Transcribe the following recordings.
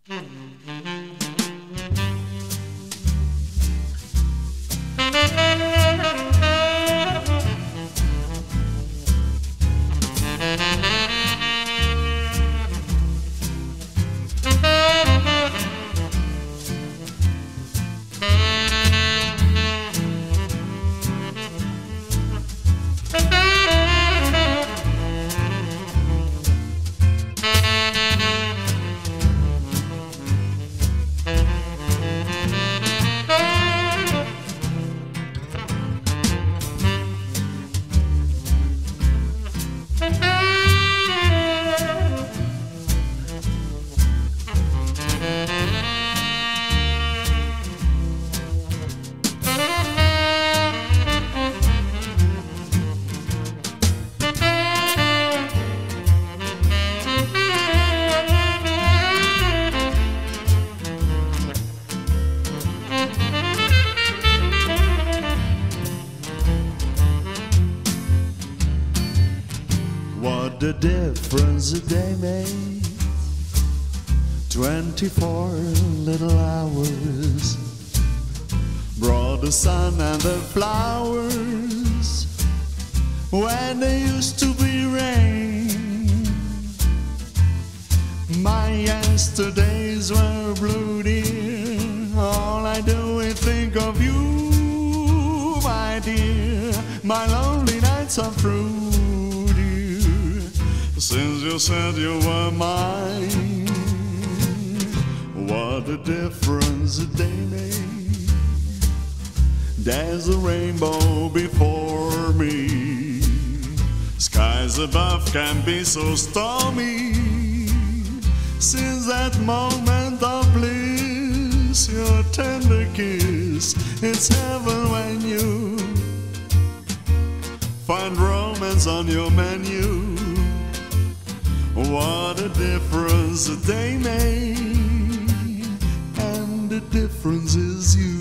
What the difference a day made, 24 little hours brought the sun and the flowers when there used to be rain. My yesterdays were blue, dear. All I do is think of you, my dear. My lonely nights are through, since you said you were mine. What a difference a day made. There's a rainbow before me. Skies above can be so stormy. Since that moment of bliss, your tender kiss, it's heaven when you find romance on your menu. What a difference a day made, and the difference is you.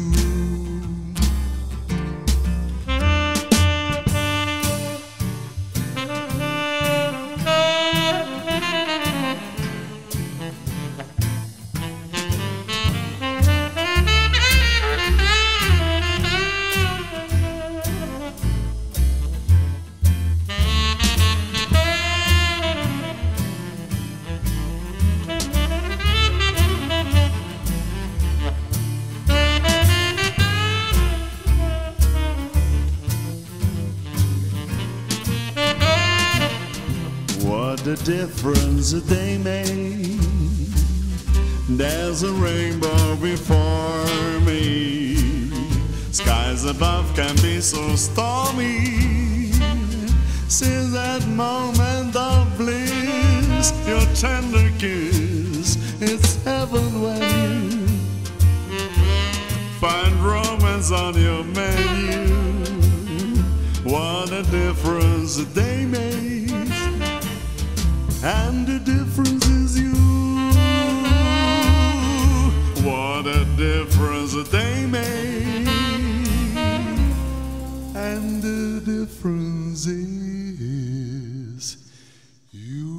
What a difference a day made. There's a rainbow before me. Skies above can be so stormy. Since that moment of bliss, your tender kiss, it's heaven when you find romance on your menu. What a difference a day makes, and the difference is you. What a difference a day makes, and the difference is you.